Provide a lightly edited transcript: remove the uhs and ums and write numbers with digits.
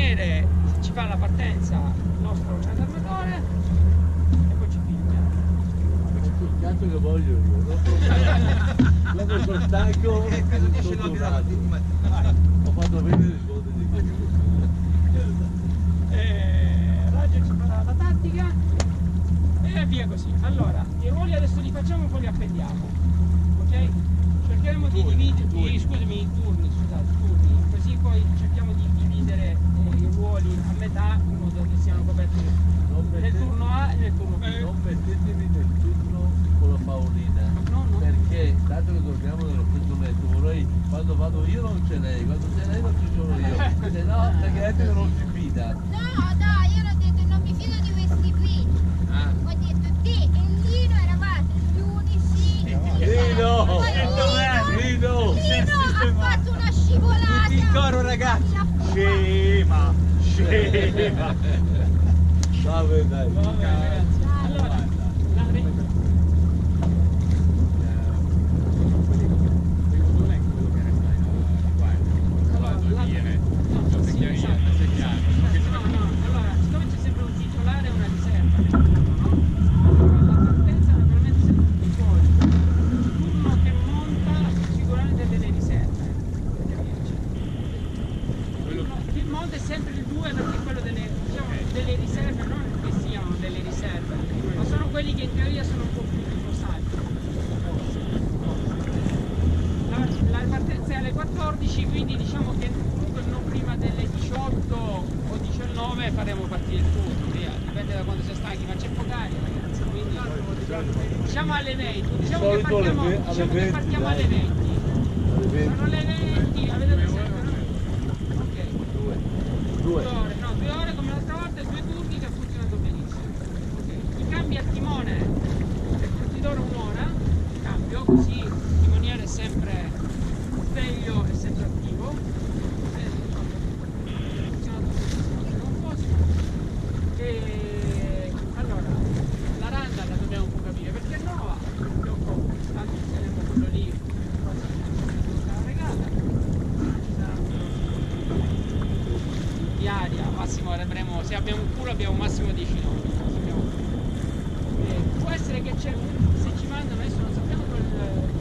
vedere, ci fa la partenza il nostro trasformatore e poi ci filma. Il cazzo che voglio io, quando sono stanco sono durato. Ho fatto bene le cose di questo. Roger ci farà la tattica e via così. Allora, i ruoli adesso li facciamo e poi li appendiamo, ok? Cercheremo di dividere, scusami, i turni, così poi cerchiamo di dividere i ruoli a metà in modo che siano coperti nel turno A e nel turno B. Non mettetevi nel turno con la Paolina, No. perché dato che dormiamo nello stesso letto, vorrei quando vado io non c'è lei, quando c'è lei non ci sono io, se no perché non si fida. No, io l'ho detto, non mi fido di questi qui. Ho detto te e Lino eravate gli unici. Lino! Lino! Lino ha fatto una scivolata. Tutti in coro, ragazzi. Scema. Vabbè dai. Vabbè, ragazzi. Allora, allora, siccome c'è sempre un titolare e una riserva, no? La partenza naturalmente sempre tutti fuori. Uno che monta sicuramente delle riserve, per capirci. Chi monta è sempre il 2 perché è quello delle, diciamo, delle riserve, non che siano delle riserve, ma sono quelli che in teoria sono un po' più riposati. La partenza è alle 14, quindi diciamo che comunque non prima delle 18 o 19 faremo partire il turno, via, dipende da quando si è stanchi, ma c'è poca aria ragazzi, quindi diciamo alle 20, diciamo che partiamo alle 20. Sono le 20, avete presente, no? Ok. 2 ore, no, 2 ore come l'altra volta, 2 turni che ha funzionato benissimo. Ok, i cambi al timone ti do un'ora, cambio, così il timoniere è sempre sveglio e sempre attivo. Funziona tutto un posto. E allora, la randa la dobbiamo un po' capire, perché no? Tanto teniamo quello lì, la regata. Di aria, massimo avremo, se abbiamo un culo abbiamo un massimo 10 nodi. Può essere che c'è, se ci mandano, adesso non sappiamo